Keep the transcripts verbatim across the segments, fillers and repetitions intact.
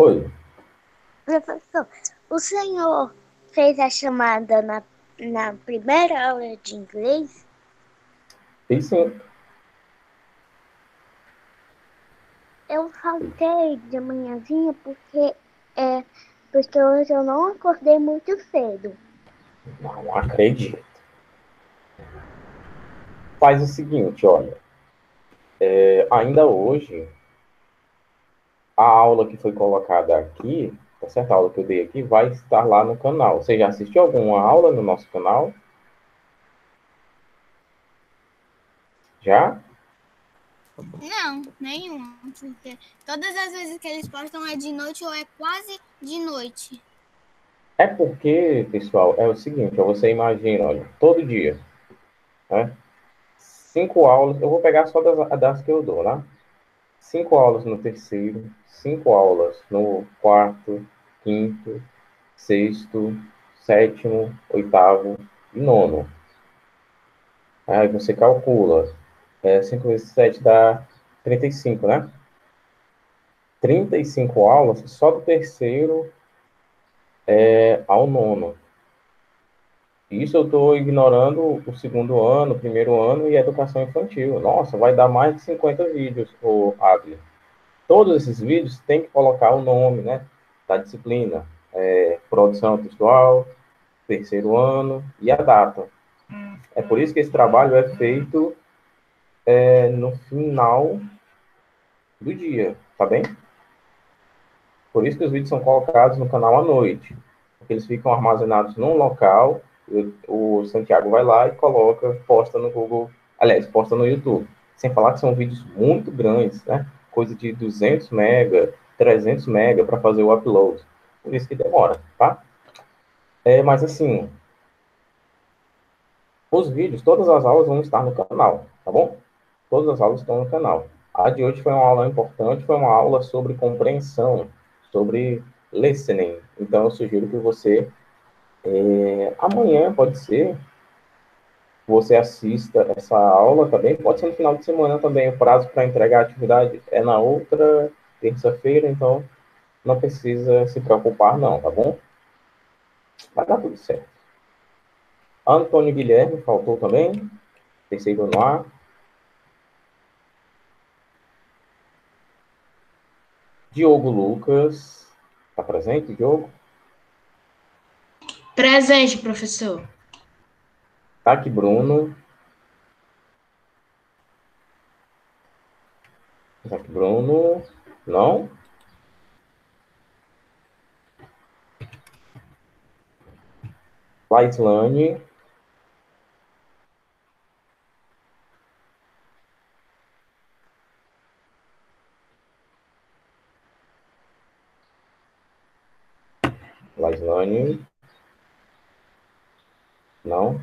Oi. Professor, o senhor fez a chamada na, na primeira aula de inglês? E sim. Eu faltei de manhãzinha porque, é, porque hoje eu não acordei muito cedo. Não acredito. Faz o seguinte, olha. É, ainda hoje, a aula que foi colocada aqui, tá certo? A aula que eu dei aqui, vai estar lá no canal. Você já assistiu alguma aula no nosso canal? Já? Não, nenhuma, porque todas as vezes que eles postam é de noite ou é quase de noite. É porque, pessoal, é o seguinte, ó, você imagina, olha, todo dia, né? Cinco aulas, eu vou pegar só das, das que eu dou, né? Cinco aulas no terceiro, cinco aulas no quarto, quinto, sexto, sétimo, oitavo e nono. Aí você calcula. É, cinco vezes sete dá trinta e cinco, né? Trinta e cinco aulas só do terceiro é, ao nono. Isso eu estou ignorando o segundo ano, o primeiro ano e a educação infantil. Nossa, vai dar mais de cinquenta vídeos, o Adler. Todos esses vídeos tem que colocar o nome, né, da disciplina. É, produção textual, terceiro ano e a data. É por isso que esse trabalho é feito é, no final do dia, tá bem? Por isso que os vídeos são colocados no canal à noite, porque eles ficam armazenados num local, o, o Santiago vai lá e coloca, posta no Google, aliás, posta no YouTube. Sem falar que são vídeos muito grandes, né? Coisa de duzentos mega, trezentos mega para fazer o upload. Por isso que demora, tá? É, mas assim, os vídeos, todas as aulas vão estar no canal, tá bom? Todas as aulas estão no canal. A de hoje foi uma aula importante, foi uma aula sobre compreensão, sobre listening. Então, eu sugiro que você, é, amanhã, pode ser, você assista essa aula também. Pode ser no final de semana também. O prazo para entregar a atividade é na outra terça-feira, então não precisa se preocupar, não, tá bom? Vai dar tudo certo. Antônio Guilherme, faltou também. Terceiro no ar. Diogo Lucas. Está presente, Diogo? Presente, professor. Taque Bruno. Taque Bruno. Não? Laislane. Laislane. Não?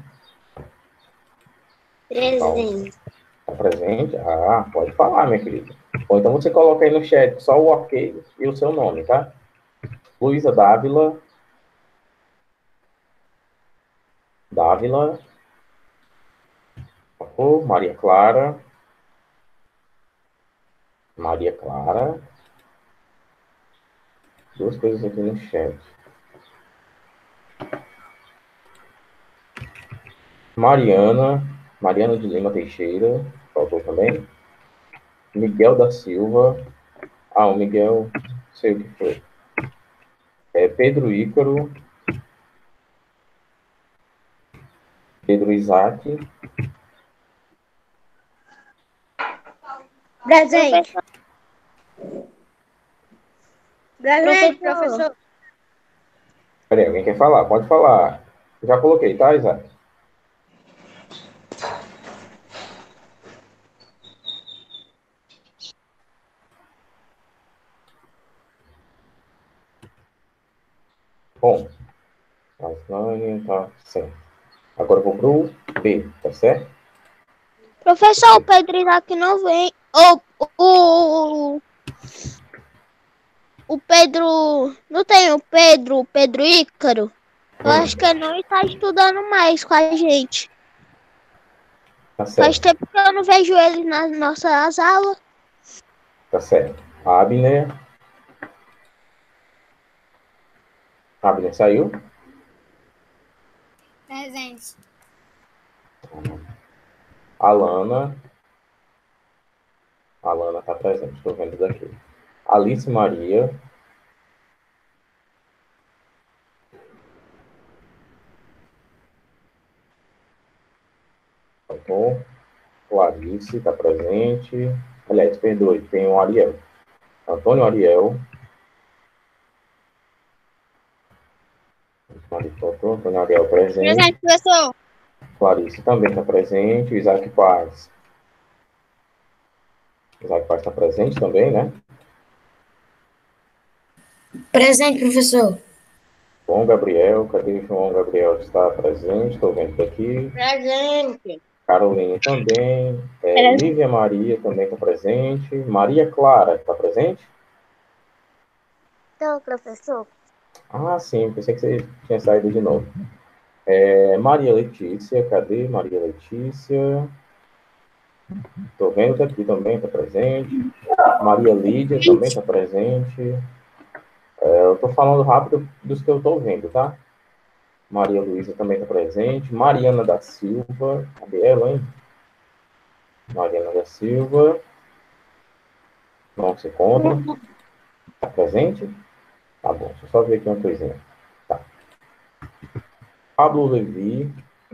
Presente. Está presente? Ah, pode falar, minha querida. Ou então você coloca aí no chat só o ok e o seu nome, tá? Luísa Dávila. Dávila. Oh, Maria Clara. Maria Clara. Duas coisas aqui no chat. Mariana. Mariana de Lima Teixeira. Faltou também. Miguel da Silva. Ah, o Miguel, não sei o que foi. É, Pedro Ícaro. Pedro Isaac. Presente. Presente, professor. Peraí, alguém quer falar? Pode falar. Eu já coloquei, tá, Isaac? Bom, Aslan, tá certo. Agora eu vou pro B, tá certo? Professor, o Pedro Isaac não vem. O, o, o Pedro. Não tem o Pedro, o Pedro Ícaro? Eu Hum, acho que ele não está estudando mais com a gente. tá Faz certo, tempo que eu não vejo ele nas nossas aulas. tá certo. Abner. Abner saiu? Presente. Alana. Alana está presente, estou vendo daqui. Alice Maria. Tá bom. Clarice está presente. Aliás, perdoe, tem o Ariel. Antônio Ariel. Antônio Ariel presente. Presente, professor. Clarice também está presente. Isaac Paz. Isaac Paz está presente também, né? Presente, professor. João Gabriel, cadê o João Gabriel? Está presente, estou vendo daqui. Presente. Caroline também. É, Lívia Maria também está presente. Maria Clara está presente? Então, professor, Ah, sim, pensei que você tinha saído de novo. É, Maria Letícia, cadê Maria Letícia? Estou vendo daqui também, está presente. Maria Lídia também está presente. É, eu estou falando rápido dos que eu estou vendo, tá? Maria Luísa também está presente. Mariana da Silva, cadê ela, hein? Mariana da Silva. Não se encontra. Está presente? Tá bom, deixa eu só ver aqui uma coisinha. Tá. Pablo Levi.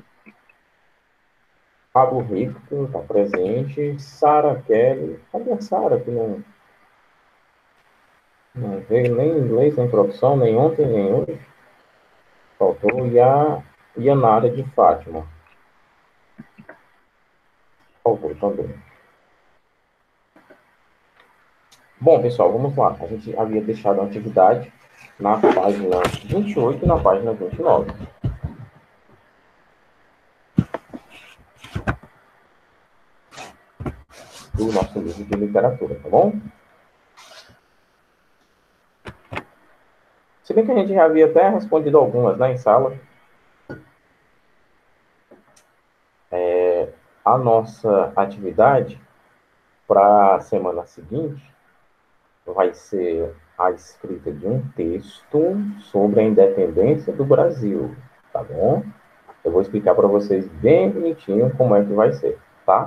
Pablo Rico está presente. Sara Kelly. Cadê a Sara? Que não, não veio nem em inglês, nem produção, nem ontem, nem hoje. Faltou. E a Yanara de Fátima. Faltou também. Bom, pessoal, vamos lá. A gente havia deixado a atividade na página vinte e oito e na página vinte e nove. Do nosso livro de literatura, tá bom? Se bem que a gente já havia até respondido algumas, né, em sala. É, a nossa atividade para a semana seguinte vai ser a escrita de um texto sobre a independência do Brasil, tá bom? Eu vou explicar para vocês bem bonitinho como é que vai ser, tá?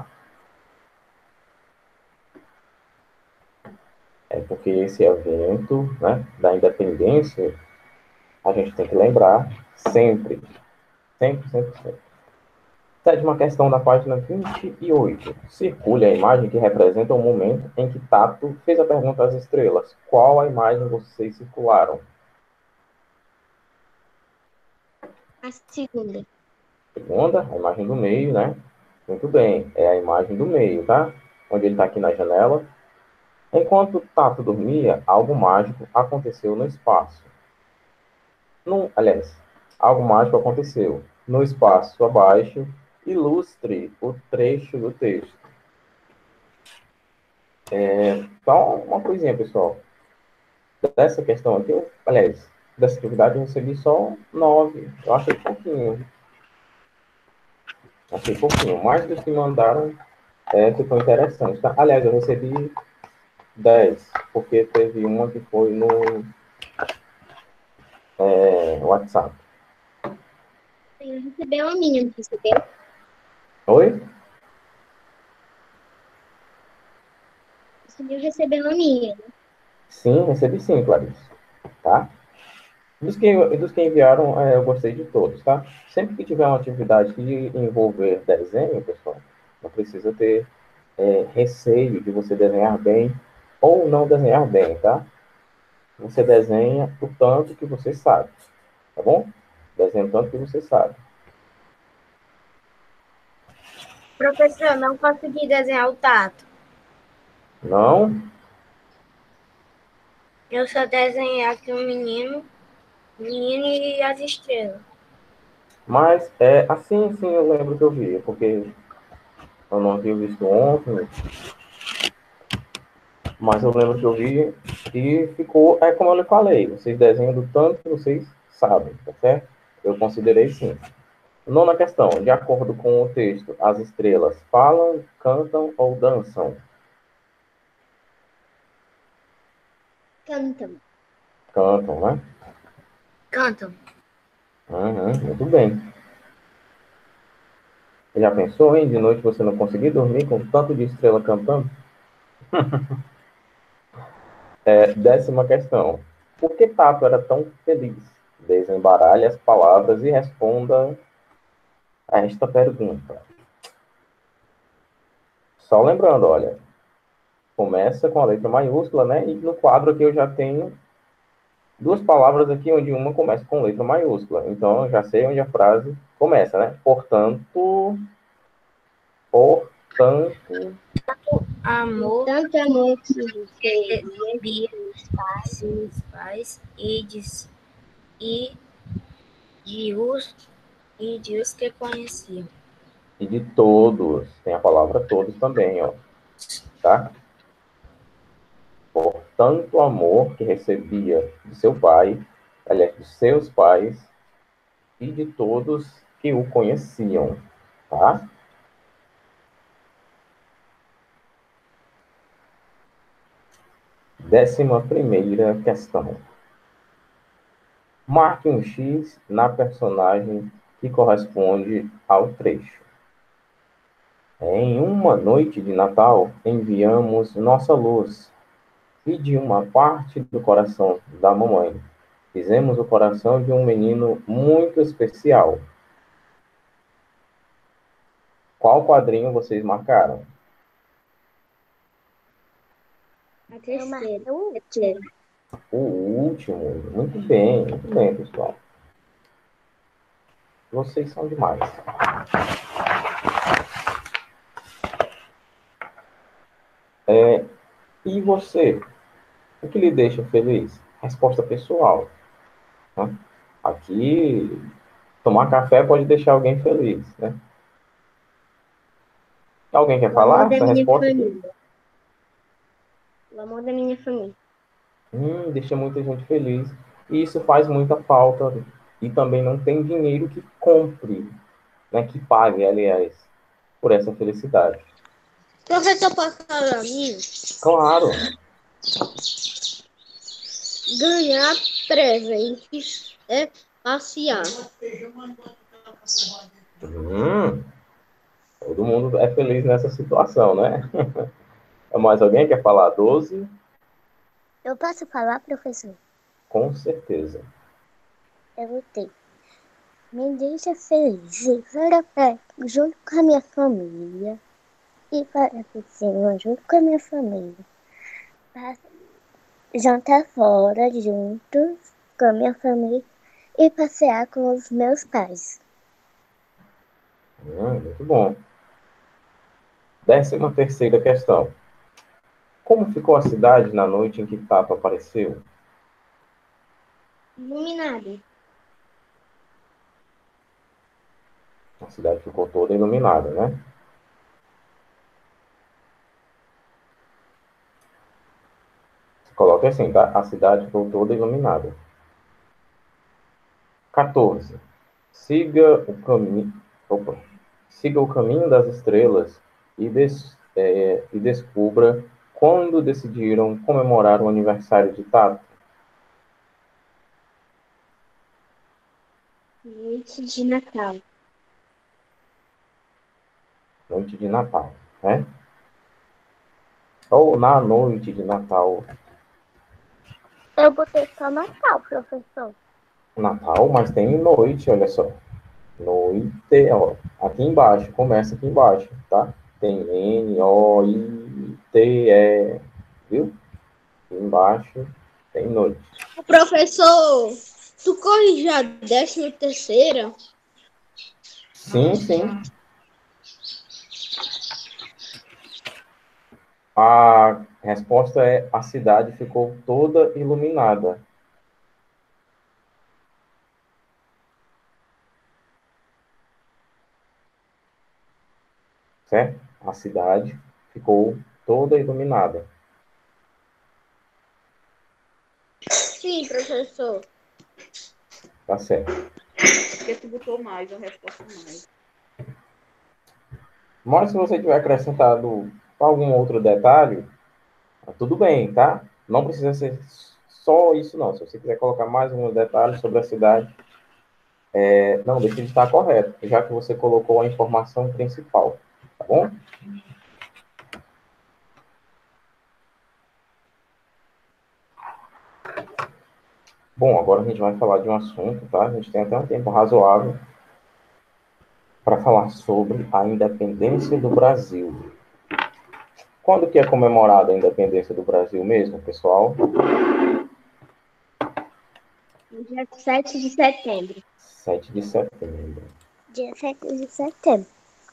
É porque esse evento, né, da independência, a gente tem que lembrar sempre, sempre, sempre, sempre. Sétima questão da página vinte e oito. Circule a imagem que representa o momento em que Tato fez a pergunta às estrelas. Qual a imagem vocês circularam? a segunda. Segunda, a imagem do meio, né? Muito bem, é a imagem do meio, tá? Onde ele está aqui na janela. Enquanto Tato dormia, algo mágico aconteceu no espaço. No, aliás, algo mágico aconteceu. No espaço abaixo, ilustre o trecho do texto. É, só uma coisinha, pessoal. Dessa questão aqui, eu, aliás, dessa atividade eu recebi só nove. Eu achei pouquinho. Achei pouquinho. Mais dos que mandaram é, ficou interessante. Tá? Aliás, eu recebi dez, porque teve uma que foi no é, WhatsApp. Você recebeu a minha, não recebeu? Oi? Você viu recebeu a minha, né? Sim, recebi sim, Clarice. Tá? Dos que, dos que enviaram, é, eu gostei de todos, tá? Sempre que tiver uma atividade que envolver desenho, pessoal, não precisa ter é, receio de você desenhar bem ou não desenhar bem, tá? Você desenha o tanto que você sabe, tá bom? Desenha o tanto que você sabe. Professor, não consegui desenhar o Tato. Não? Eu só desenhei aqui um menino, menino e as estrelas. Mas, é, assim, sim, eu lembro que eu vi, porque eu não havia visto ontem, mas eu lembro que eu vi e ficou, é como eu lhe falei, vocês desenham do tanto que vocês sabem, tá certo? Eu considerei sim. Nona questão, de acordo com o texto, as estrelas falam, cantam ou dançam? Cantam. Cantam, né? cantam. Uhum, muito bem. Já pensou, hein? De noite você não conseguir dormir com tanto de estrela cantando? É, décima questão. Por que Tato era tão feliz? Desembaralhe as palavras e responda a esta pergunta. Só lembrando, olha, começa com a letra maiúscula, né? E no quadro aqui eu já tenho duas palavras aqui, onde uma começa com letra maiúscula. Então, eu já sei onde a frase começa, né? Portanto, portanto, Amor Tanto amor que que recebia recebia dos pais. dos pais e de, e de os e de os que conheciam. e de todos. Tem a palavra todos também, ó. Tá? Por tanto amor que recebia de seu pai, aliás, de seus pais, e de todos que o conheciam. Tá? Décima primeira questão. Marque um X na personagem que corresponde ao trecho. Em uma noite de Natal, enviamos nossa luz, e de uma parte do coração da mamãe, fizemos o coração de um menino muito especial. Qual quadrinho vocês marcaram? A Eu terceira. marquei o último. O último. Muito bem, muito bem, pessoal. Vocês são demais. É, e você? O que lhe deixa feliz? Resposta pessoal. Né? Aqui, tomar café pode deixar alguém feliz, né? Alguém quer O amor falar da essa minha resposta aqui? família. O amor da minha família. Hum, deixa muita gente feliz. E isso faz muita falta. E também não tem dinheiro que compre, né, que pague, aliás, por essa felicidade. Professor, posso falar a mim? Claro. Ganhar presentes é passear. Hum, todo mundo é feliz nessa situação, né? Mais alguém quer falar? Doze? Eu posso falar, professor? Com certeza. Eu votei. Me deixa feliz e para perto, junto com a minha família. E para a piscina, junto com a minha família. Para jantar fora, juntos com a minha família. E passear com os meus pais. Hum, muito bom. Décima terceira questão. Como ficou a cidade na noite em que Tato apareceu? Iluminado. A cidade ficou toda iluminada, né? Coloque assim, tá? A cidade ficou toda iluminada. quatorze. Siga o caminho. Opa. Siga o caminho das estrelas e, des, é, e descubra quando decidiram comemorar o aniversário de Tato. Noite de Natal. Noite de Natal, né? Ou na noite de Natal. Eu botei só Natal, professor. Natal, mas tem noite, olha só. Noite, ó. Aqui embaixo, começa aqui embaixo, tá? Tem N, O, I, T, E, viu? Aqui embaixo tem noite. Professor, tu corrigiu a décima terceira? Sim, sim. A resposta é: a cidade ficou toda iluminada. Certo? A cidade ficou toda iluminada. Sim, professor. Tá certo. Porque tu botou mais, a resposta mais. Mas se você tiver acrescentado algum outro detalhe, tá tudo bem, tá? Não precisa ser só isso não. Se você quiser colocar mais um detalhe sobre a cidade, é, não deixe de estar correto, já que você colocou a informação principal, tá bom? Bom, agora a gente vai falar de um assunto, tá? A gente tem até um tempo razoável para falar sobre a independência do Brasil. Quando que é comemorada a independência do Brasil mesmo, pessoal? Dia sete de setembro. sete de setembro. Dia sete de setembro.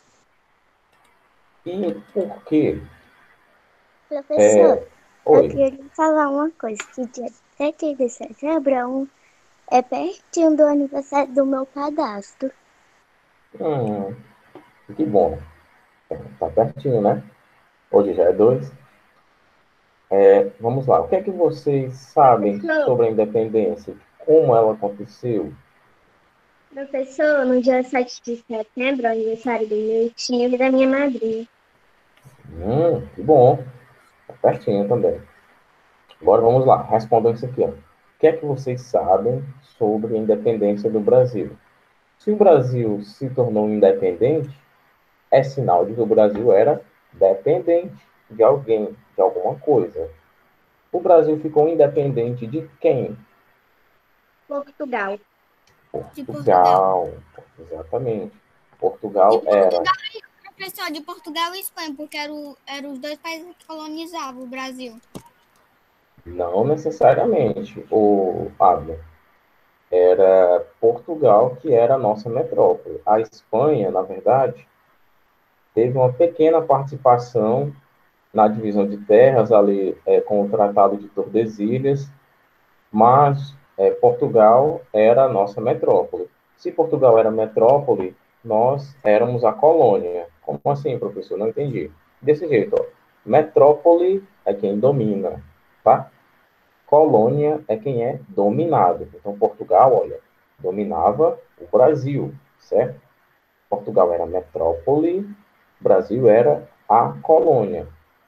E por quê? Professor, É... eu Oi. queria falar uma coisa, que dia sete de setembro é, um, é pertinho do aniversário do meu cadastro. Hum, que bom. Tá pertinho, né? Hoje já é dois. É, vamos lá. O que é que vocês sabem Professor, sobre a independência? Como ela aconteceu? professor, no dia sete de setembro é o aniversário do meu tio e da minha madrinha. Hum, que bom. Tá pertinho também. Agora vamos lá. Respondam isso aqui, ó. O que é que vocês sabem sobre a independência do Brasil? Se o Brasil se tornou independente, é sinal de que o Brasil era dependente de alguém, de alguma coisa. O Brasil ficou independente de quem? Portugal. De Portugal. Portugal. Exatamente. De Portugal era. Portugal, professor, de Portugal e Espanha, porque eram eram os dois países que colonizavam o Brasil. Não necessariamente o Abner. Era Portugal que era a nossa metrópole. A Espanha, na verdade, teve uma pequena participação na divisão de terras ali é, com o Tratado de Tordesilhas, mas é, Portugal era a nossa metrópole. Se Portugal era metrópole, nós éramos a colônia. Como assim, professor? Não entendi. Desse jeito, ó. Metrópole é quem domina, tá? Colônia é quem é dominado. Então, Portugal, olha, dominava o Brasil, certo? Portugal era metrópole, Brasil era a colônia.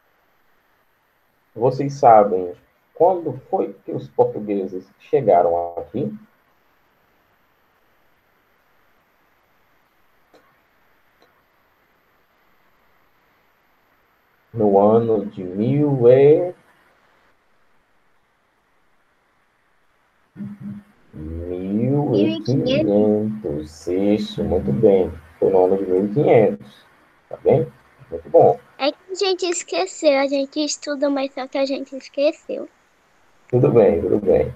Vocês sabem quando foi que os portugueses chegaram aqui? No ano de mil e... mil e quinhentos. Isso, muito bem. Foi no ano de mil e quinhentos. Tá bem? Muito bom. É que a gente esqueceu, a gente estuda, mas só que a gente esqueceu. Tudo bem, tudo bem.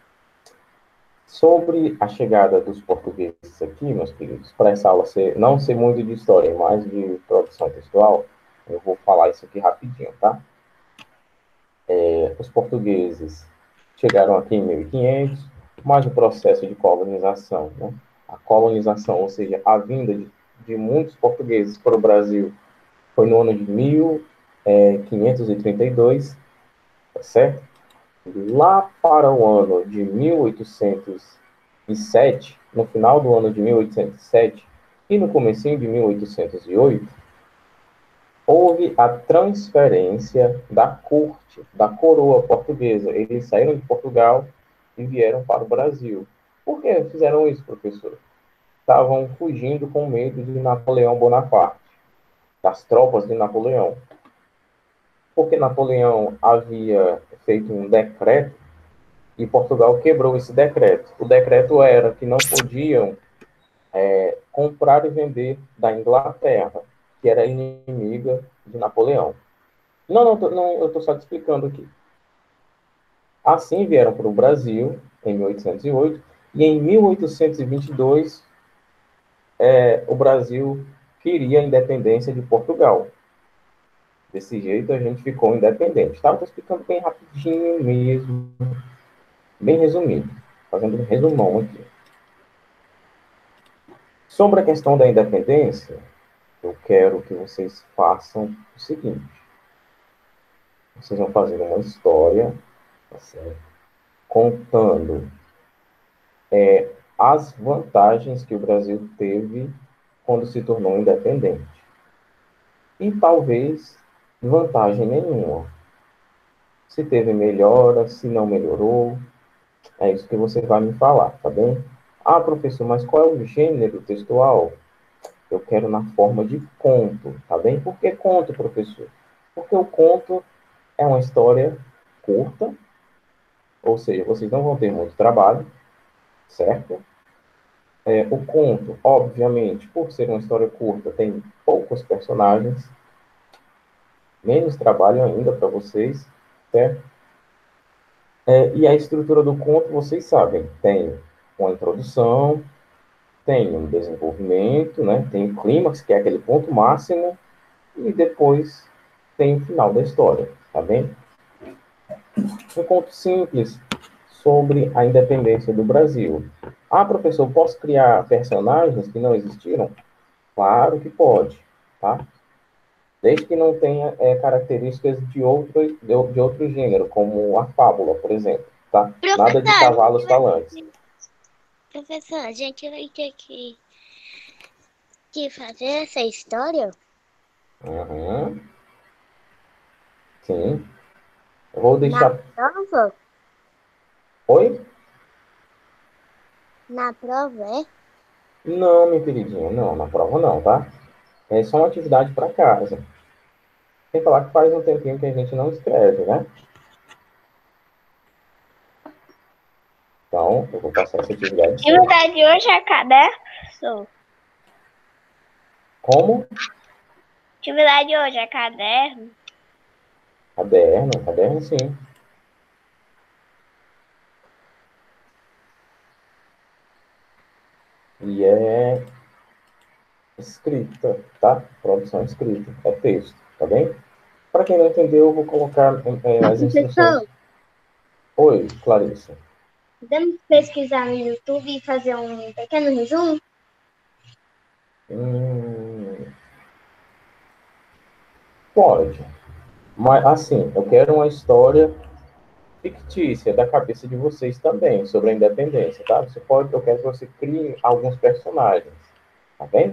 Sobre a chegada dos portugueses aqui, meus queridos, para essa aula ser, não ser muito de história, mais de produção textual, eu vou falar isso aqui rapidinho, tá? É, os portugueses chegaram aqui em mil e quinhentos, mas o processo de colonização, né? A colonização, ou seja, a vinda de, de muitos portugueses para o Brasil, foi no ano de mil quinhentos e trinta e dois, tá certo? Lá para o ano de mil oitocentos e sete, no final do ano de mil oitocentos e sete e no comecinho de mil oitocentos e oito, houve a transferência da corte, da coroa portuguesa. Eles saíram de Portugal e vieram para o Brasil. Por que fizeram isso, professor? Estavam fugindo com medo de Napoleão Bonaparte, das tropas de Napoleão. Porque Napoleão havia feito um decreto e Portugal quebrou esse decreto. O decreto era que não podiam é, comprar e vender da Inglaterra, que era inimiga de Napoleão. Não, não, tô, não eu estou só te explicando aqui. Assim vieram para o Brasil, em mil oitocentos e oito, e em mil oitocentos e vinte e dois, é, o Brasil queria a independência de Portugal. Desse jeito, a gente ficou independente. Tá? Estou explicando bem rapidinho mesmo, bem resumido, fazendo um resumão aqui. Sobre a questão da independência, eu quero que vocês façam o seguinte. Vocês vão fazer uma história, tá certo? Contando é, as vantagens que o Brasil teve quando se tornou independente. E talvez vantagem nenhuma. se teve melhora, se não melhorou. É isso que você vai me falar, tá bem? Ah, professor, mas qual é o gênero textual? Eu quero na forma de conto, tá bem? Por que conto, professor? Porque o conto é uma história curta, ou seja, vocês não vão ter muito trabalho, certo? É, o conto, obviamente, por ser uma história curta, tem poucos personagens, menos trabalho ainda para vocês, certo? É, e a estrutura do conto, vocês sabem, tem uma introdução, tem um desenvolvimento, né? Tem o clímax, que é aquele ponto máximo, e depois tem o final da história, tá bem? Um conto simples sobre a independência do Brasil. Ah, professor, posso criar personagens que não existiram? Claro que pode, tá? Desde que não tenha é, características de outro, de, de outro gênero, como a fábula, por exemplo, tá? Nada de Professor, cavalos falantes. professor, a gente vai ter que, que fazer essa história Uhum, sim. Eu vou na deixar... prova? Oi? Na prova, é? Não, minha queridinha, não, na prova não, tá? É só uma atividade para casa. Sem falar que faz um tempinho que a gente não escreve, né? Então, eu vou passar essa atividade sim. Atividade hoje é caderno? Como? Atividade hoje é caderno? Caderno, caderno sim. E é escrita, tá? Produção escrita, é texto, tá bem? Para quem não entendeu, eu vou colocar é, as instruções. Professor, Oi, Clarissa. podemos pesquisar no YouTube e fazer um pequeno resumo? Hum, pode. Mas, assim, eu quero uma história fictícia da cabeça de vocês também, sobre a independência, tá? Você pode, eu quero que você crie alguns personagens, tá bem?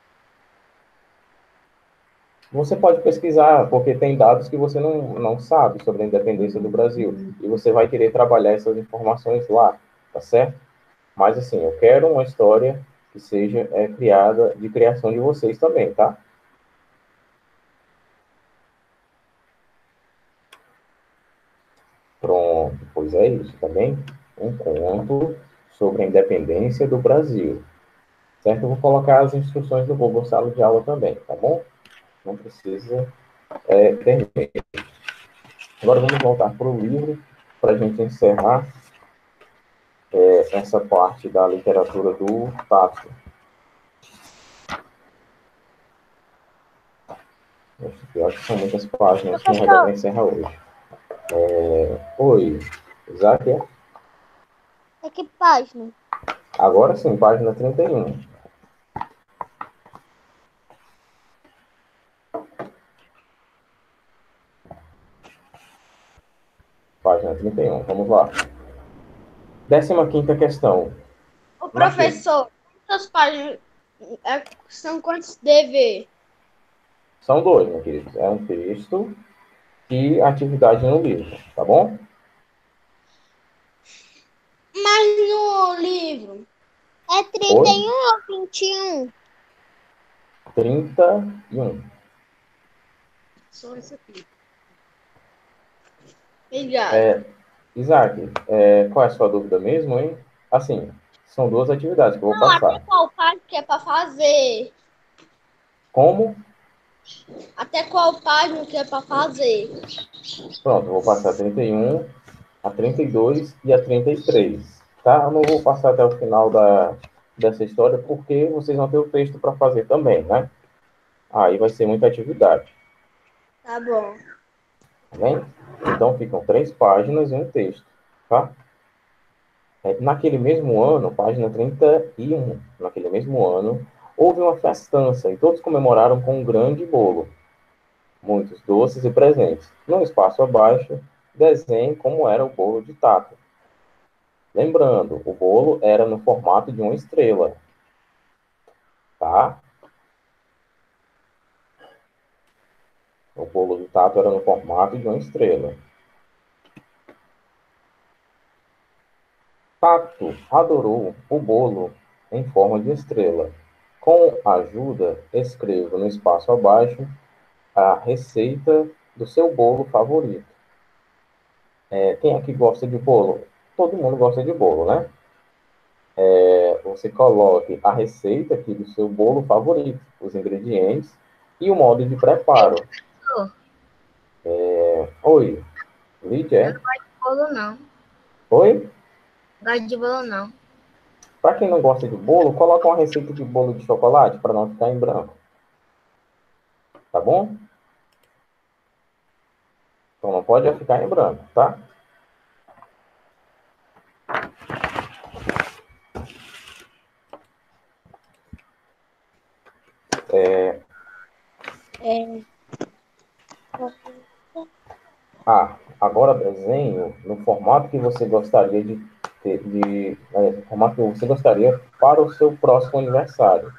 Você pode pesquisar, porque tem dados que você não, não sabe sobre a independência do Brasil, e você vai querer trabalhar essas informações lá, tá certo? Mas, assim, eu quero uma história que seja é, criada, de criação de vocês também, tá? Pronto, pois é isso, tá bem? Um conto sobre a independência do Brasil, certo? Eu vou colocar as instruções no Google Sala de Aula também, tá bom? Não precisa é, ter medo. Agora vamos voltar para o livro, para a gente encerrar é, essa parte da literatura do Tato. Eu acho que são muitas páginas que não vai dar para encerrar hoje. É, oi, Isaac? É que página? Agora sim, página trinta e um. Página trinta e um, vamos lá. Décima quinta questão. O professor, quantas páginas é, são quantos deveres? São dois, meu querido. É um texto e atividade no livro, tá bom? Mas no livro. É trinta e um ou vinte e um? trinta e um. Só isso aqui. Obrigado. É, Isaac, é, qual é a sua dúvida mesmo, hein? Assim, são duas atividades que eu vou Não, até passar. qual página que é para fazer? Como? Até qual página que é para fazer? Pronto, eu vou passar a trinta e um, a trinta e dois e a trinta e três, tá? Eu não vou passar até o final da, dessa história, porque vocês vão ter o texto para fazer também, né? Aí vai ser muita atividade, Tá bom. tá bem? Então, ficam três páginas e um texto, tá? É, naquele mesmo ano, página trinta e um, naquele mesmo ano, houve uma festança e todos comemoraram com um grande bolo, muitos doces e presentes. No espaço abaixo, desenhe como era o bolo de taco. Lembrando, o bolo era no formato de uma estrela, tá? O bolo de taco era no formato de uma estrela. Tato adorou o bolo em forma de estrela. Com ajuda, escreva no espaço abaixo a receita do seu bolo favorito. É, quem aqui gosta de bolo? Todo mundo gosta de bolo, né? É, você coloque a receita aqui do seu bolo favorito, os ingredientes e o modo de preparo. Professor, É, oi, eu Lídia? não gosto de bolo, não. Oi? Não gosto de bolo, não. Para quem não gosta de bolo, coloca uma receita de bolo de chocolate para não ficar em branco. Tá bom? Então não pode ficar em branco, tá? É, É, ah, agora desenho no formato que você gostaria de ter, de, é, no formato que você gostaria para o seu próximo aniversário.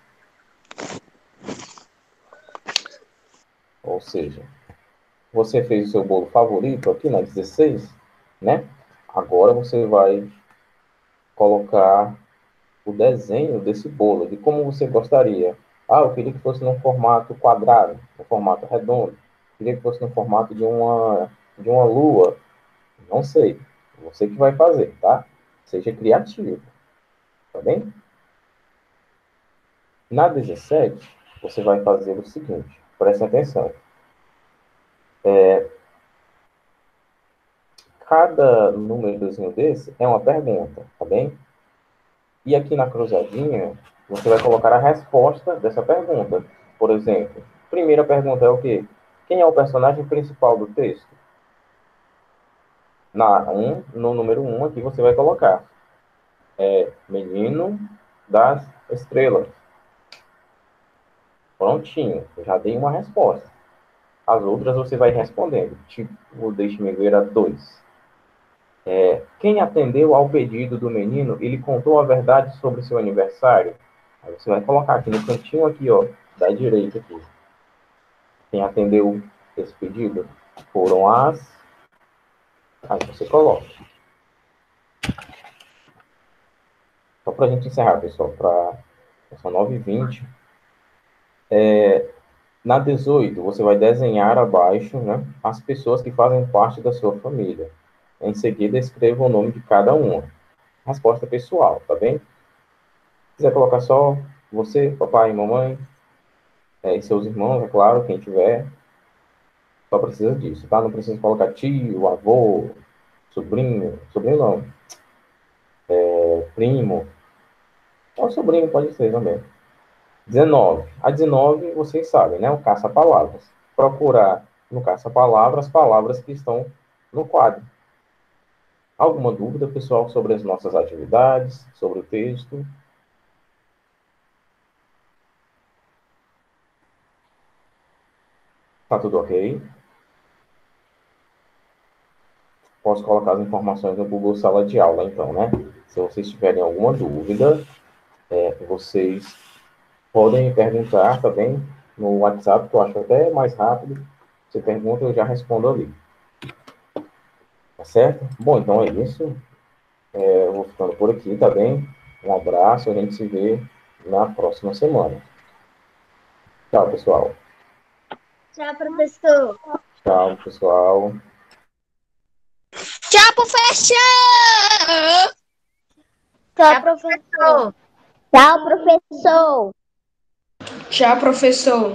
Ou seja, você fez o seu bolo favorito aqui na dezesseis, né? Agora você vai colocar o desenho desse bolo, de como você gostaria. Ah, eu queria que fosse num formato quadrado, no formato redondo. Eu queria que fosse no formato de uma, de uma lua. Não sei. Você que vai fazer, tá? Seja criativo, tá bem? Na dezessete, você vai fazer o seguinte, preste atenção. É, cada númerozinho desse é uma pergunta, tá bem? E aqui na cruzadinha, você vai colocar a resposta dessa pergunta. Por exemplo, primeira pergunta é o quê? Quem é o personagem principal do texto? Na um, no número um aqui você vai colocar. É Menino das Estrelas. Prontinho, eu já dei uma resposta. As outras você vai respondendo. Tipo, deixe-me ver a dois. É, quem atendeu ao pedido do menino, ele contou a verdade sobre seu aniversário? Aí você vai colocar aqui no cantinho aqui, ó, da direita aqui. Quem atendeu esse pedido foram as... Aí você coloca. Só para a gente encerrar, pessoal, para são nove e vinte. É, na dezoito, você vai desenhar abaixo, né, as pessoas que fazem parte da sua família. Em seguida, escreva o nome de cada uma. Resposta pessoal, tá bem? Se quiser colocar só você, papai e mamãe, é, e seus irmãos, é claro, quem tiver, só precisa disso, tá? Não precisa colocar tio, avô, sobrinho, sobrinho não, é, primo, ou sobrinho pode ser também. dezenove. A dezenove, vocês sabem, né? O caça-palavras. Procurar no caça-palavras palavras que estão no quadro. Alguma dúvida, pessoal, sobre as nossas atividades, sobre o texto? Tá tudo ok? Posso colocar as informações no Google Sala de Aula, então, né? Se vocês tiverem alguma dúvida, é, vocês podem me perguntar também no WhatsApp, que eu acho até mais rápido. Você pergunta, eu já respondo ali. Tá certo? Bom, então é isso. É, eu vou ficando por aqui, tá bem? Um abraço, a gente se vê na próxima semana. Tchau, pessoal. Tchau, professor. Tchau, pessoal. Tchau, professor. Tchau, professor. tchau, professor. Tchau, professor.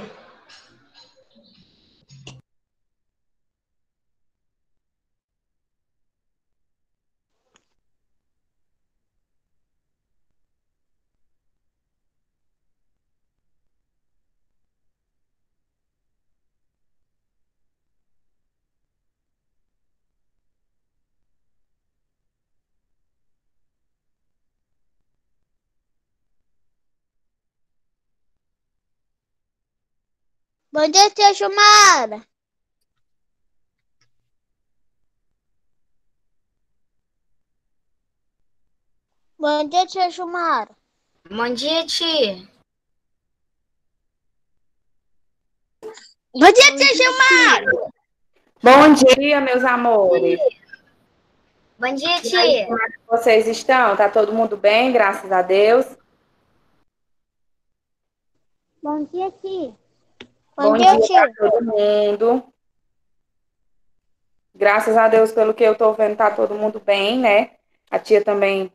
Bom dia, tia Chumara. Bom dia, tia Chumara. Bom dia, tia. Bom dia, tia Chumara. Bom dia, meus amores. Bom dia, E aí, tia. como é que vocês estão? Tá todo mundo bem, graças a Deus? Bom dia, tia. Bom Bom dia, dia tia. para todo mundo. Graças a Deus, pelo que eu tô vendo, tá todo mundo bem, né? A tia também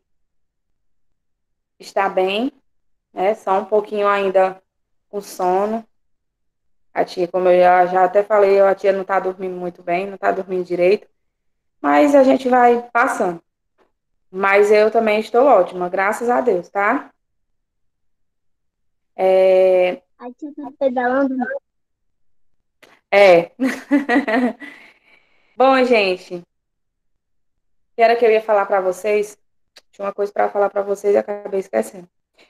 está bem, né? Só um pouquinho ainda com sono. A tia, como eu já, já até falei, a tia não tá dormindo muito bem, não tá dormindo direito, mas a gente vai passando. Mas eu também estou ótima, graças a Deus, tá? É. A tia tá pedalando. É. Bom, gente, que era que eu ia falar para vocês? Tinha uma coisa para falar para vocês e acabei esquecendo.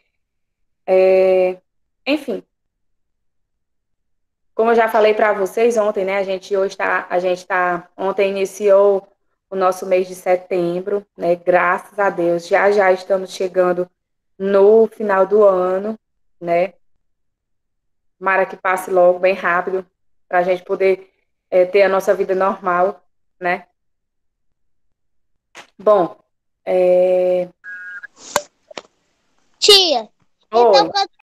É. Enfim, como eu já falei para vocês ontem, né? A gente hoje tá, a gente tá, ontem iniciou o nosso mês de setembro, né? Graças a Deus, já já estamos chegando no final do ano, né? Tomara que passe logo, bem rápido, para a gente poder é, ter a nossa vida normal, né? Bom, é... Tia, Oi. então